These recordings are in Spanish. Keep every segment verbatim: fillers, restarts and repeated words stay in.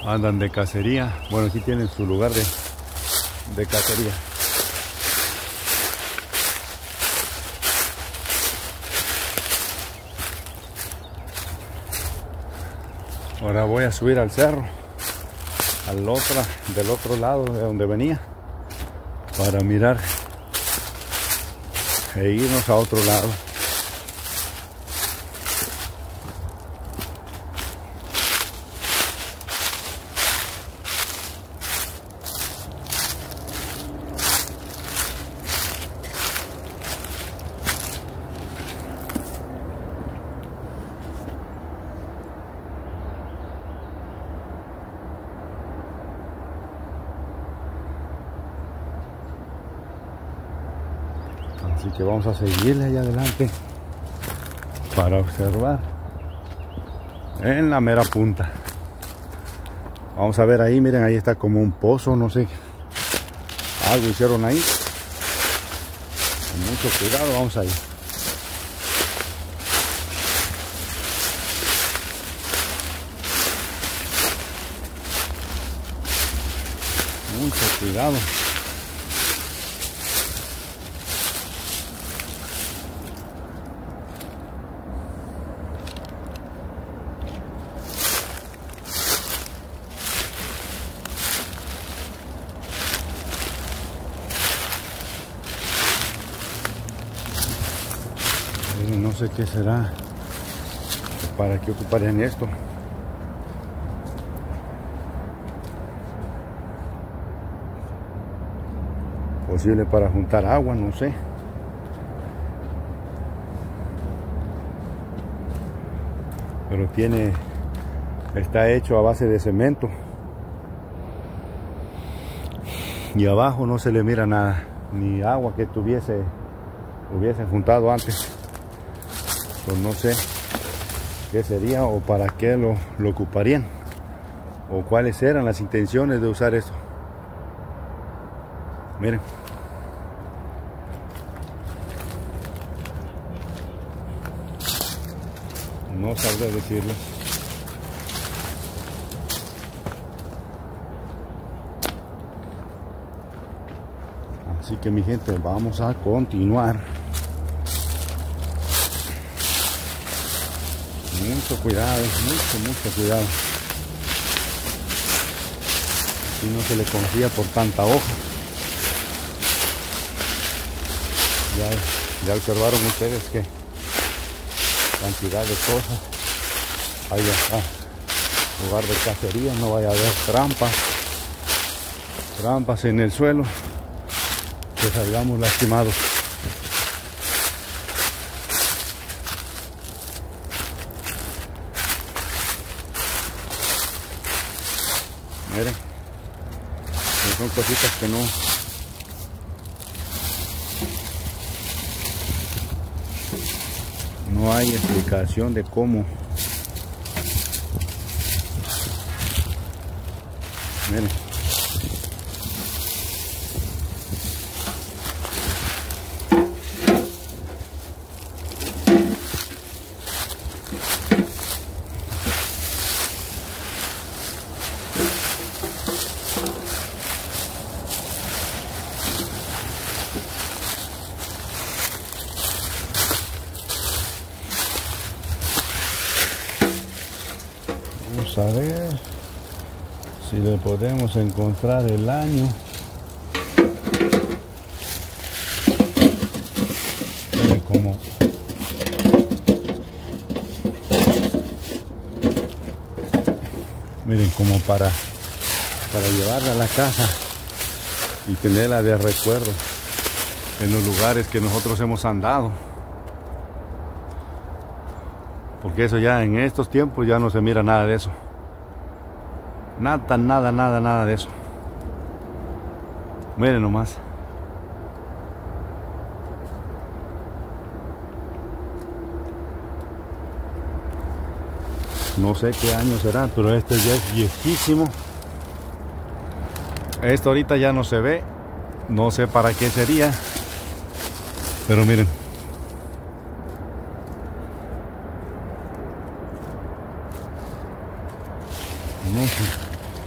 Andan de cacería. Bueno, aquí tienen su lugar de, de cacería. Ahora voy a subir al cerro, al otro, del otro lado de donde venía, para mirar e irnos a otro lado. Así que vamos a seguirle allá adelante para observar en la mera punta. Vamos a ver ahí, miren, ahí está como un pozo, no sé, algo hicieron ahí. Con mucho cuidado, vamos a ir. Mucho cuidado. No sé qué será, para qué ocuparían esto. Posible para juntar agua, no sé. Pero tiene, está hecho a base de cemento. Y abajo no se le mira nada, ni agua que tuviese, hubiesen juntado antes. Pues no sé qué sería o para qué lo, lo ocuparían, o cuáles eran las intenciones de usar esto. Miren, no sabré decirlo. Así que mi gente, vamos a continuar. Mucho cuidado, mucho, mucho cuidado. Aquí no se le confía por tanta hoja. Ya, ya observaron ustedes que cantidad de cosas hay acá. Lugar de cacería, no vaya a haber trampas. Trampas en el suelo, que salgamos lastimados. Miren, son cositas que no no hay explicación de cómo. Miren, vamos a ver si le podemos encontrar el año. Miren cómo miren como para para llevarla a la casa y tenerla de recuerdo en los lugares que nosotros hemos andado. Porque eso ya en estos tiempos ya no se mira nada de eso. Nada, nada, nada, nada de eso. Miren nomás. No sé qué año será, pero este ya es viejísimo. Esto ahorita ya no se ve. No sé para qué sería. Pero miren. No sé.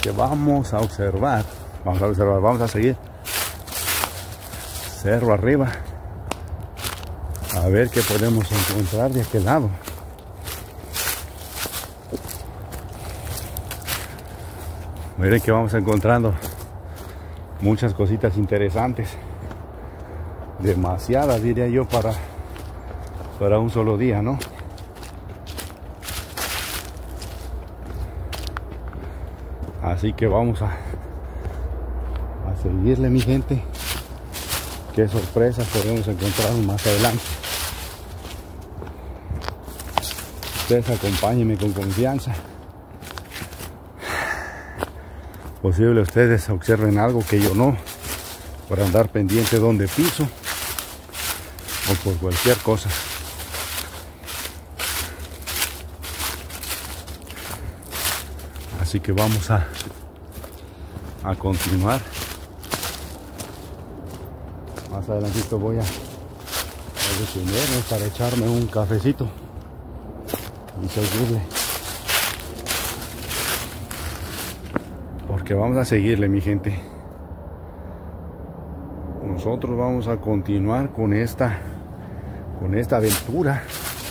que vamos a observar, vamos a observar, vamos a seguir cerro arriba, a ver qué podemos encontrar de aquel lado. Miren que vamos encontrando muchas cositas interesantes, demasiadas diría yo para, para un solo día, ¿no? Así que vamos a, a seguirle, mi gente. Qué sorpresas podemos encontrar más adelante. Ustedes acompáñenme con confianza. Posible ustedes observen algo que yo no, por andar pendiente donde piso o por cualquier cosa. Así que vamos a, a continuar. Más adelantito voy a, a detenerme para echarme un cafecito y seguirle. Porque vamos a seguirle, mi gente. Nosotros vamos a continuar con esta, con esta aventura.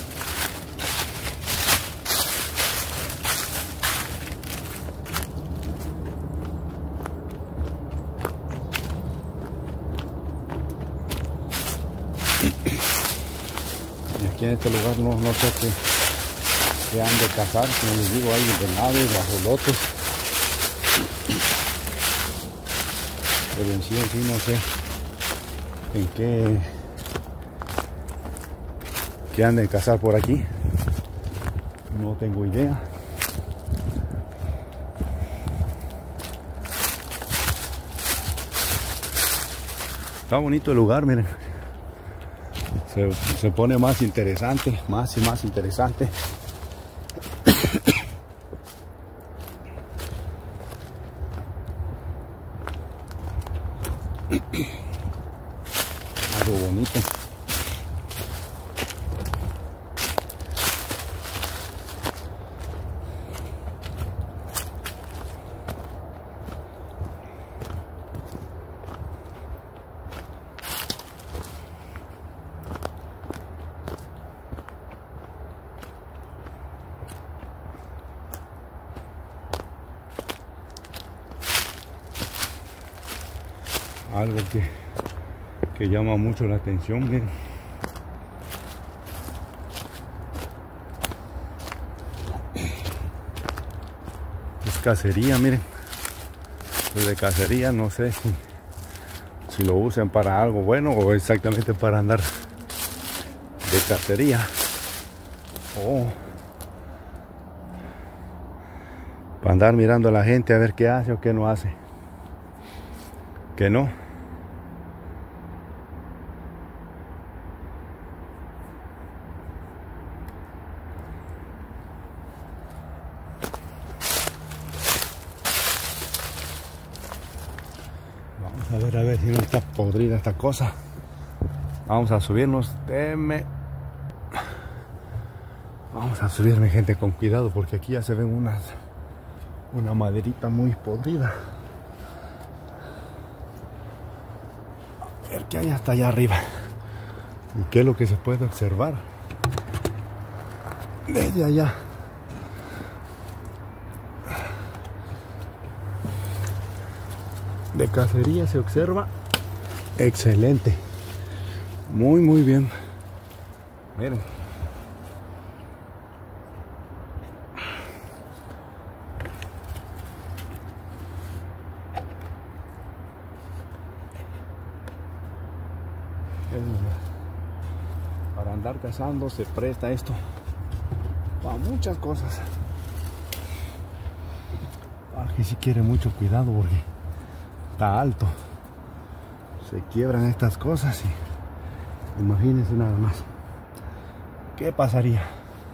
Y aquí en este lugar no, no sé qué, qué han de cazar, como les digo, hay venados, guajolotes. Pero en sí, en sí no sé en qué, qué han de cazar por aquí. No tengo idea. Está bonito el lugar, miren. Se, se pone más interesante, más y más interesante. Algo bonito. Algo que, que llama mucho la atención, miren. Es cacería, miren. Es de cacería, no sé si, si lo usan para algo bueno o exactamente para andar de cacería. O para andar mirando a la gente a ver qué hace o qué no hace. Que no. Vamos a ver a ver si no está podrida esta cosa. Vamos a subirnos. Deme. Vamos a subirme, gente, con cuidado, porque aquí ya se ven unas una maderita muy podrida. A ver qué hay hasta allá arriba y qué es lo que se puede observar desde allá. De cacería se observa excelente, muy muy bien. Miren, para andar cazando se presta esto para muchas cosas. Aquí sí quiere mucho cuidado porque está alto, se quiebran estas cosas y imagínense nada más qué pasaría.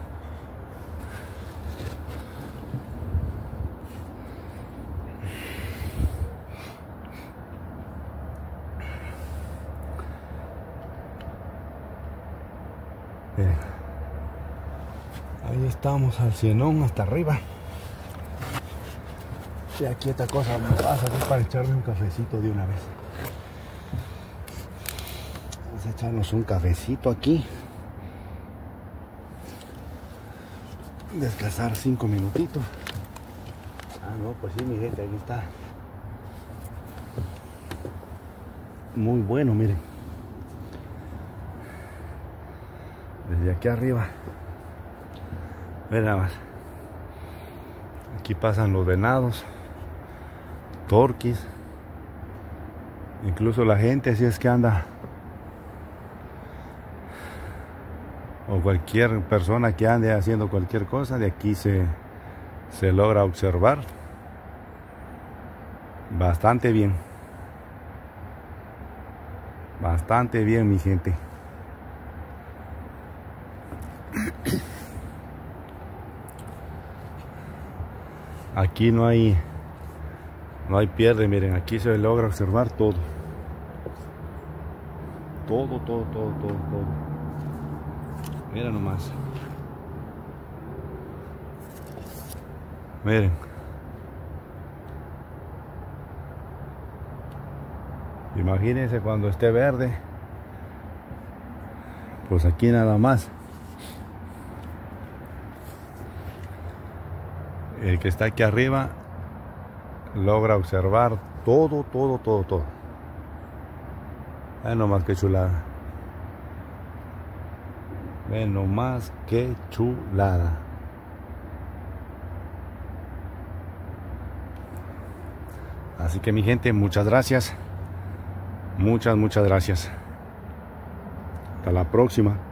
Bien. Ahí estamos al cienón hasta arriba. Y aquí esta cosa me pasa aquí para echarme un cafecito de una vez. Vamos a echarnos un cafecito aquí. Descansar cinco minutitos. Ah, no, pues sí, mi gente, aquí está. Muy bueno, miren. Desde aquí arriba. Ven nada más. Aquí pasan los venados, torquis. Incluso la gente, si es que anda, o cualquier persona que ande haciendo cualquier cosa, de aquí se, se logra observar bastante bien. Bastante bien, mi gente. Aquí no hay no hay pierde, miren, aquí se logra observar todo. Todo, todo, todo, todo, todo. Mira nomás. Miren. Imagínense cuando esté verde. Pues aquí nada más. El que está aquí arriba logra observar todo, todo, todo, todo. Ven nomás que chulada. Ven nomás que chulada. Así que mi gente, muchas gracias. Muchas, muchas gracias. Hasta la próxima.